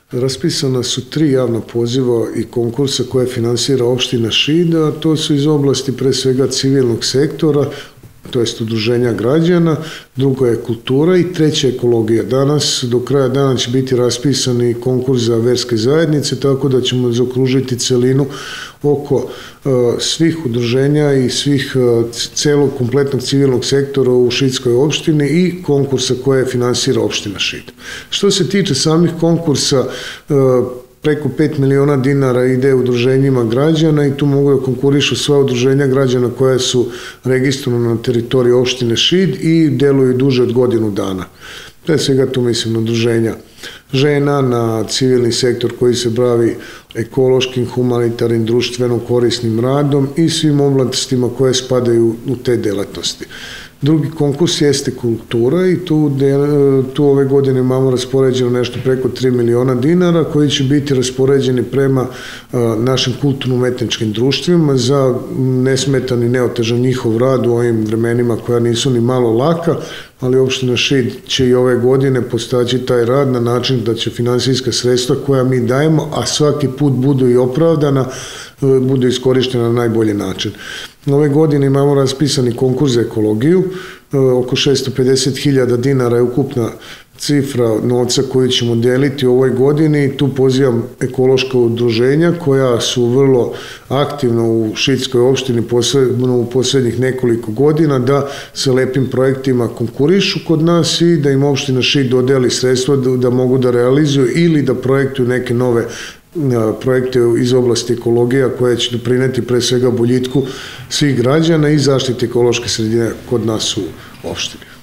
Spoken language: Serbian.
Raspisana su 3 javna poziva i konkursa koje finansira opština Šid, a to su iz oblasti pre svega civilnog sektora, to jest udruženja građana, drugo je kultura i treće ekologija. Danas, do kraja dana će biti raspisani konkurs za verske zajednice, tako da ćemo zaokružiti celinu oko svih udruženja i svih celog kompletnog civilnog sektora u Šidskoj opštini i konkursa koje finansira opština Šid. Što se tiče samih konkursa, preko 5 miliona dinara ide udruženjima građana i tu mogu da konkurišu sva udruženja građana koja su registrovana na teritoriji opštine Šid i deluju duže od godinu dana. Pre svega tu mislim na udruženja žena, na civilni sektor koji se bavi ekološkim, humanitarnim, društveno korisnim radom i svim oblastima koje spadaju u te delatnosti. Drugi konkurs jeste kultura i tu ove godine imamo raspoređeno nešto preko 3 miliona dinara koji će biti raspoređeni prema našim kulturno-umetničkim društvima za nesmetan i neotežan njihov rad u ovim vremenima koja nisu ni malo laka, ali opština Šid će i ove godine postaći taj rad na način da će finansijska sredstva koja mi dajemo, a svaki put budu i opravdana, budu iskorištena na najbolji način. Ove godine imamo raspisani konkurs za ekologiju, oko 650.000 dinara je ukupna cifra novca koju ćemo deliti u ovoj godini i tu pozivam ekološka udruženja koja su vrlo aktivna u Šidskoj opštini u poslednjih nekoliko godina da sa lepim projektima konkurišu kod nas i da im opština Šid dodeli sredstva da mogu da realizuju ili da projektuju neke nove projekte iz oblasti ekologija koje će doprineti pre svega boljitku svih građana i zaštiti ekološke sredine kod nas u opštini.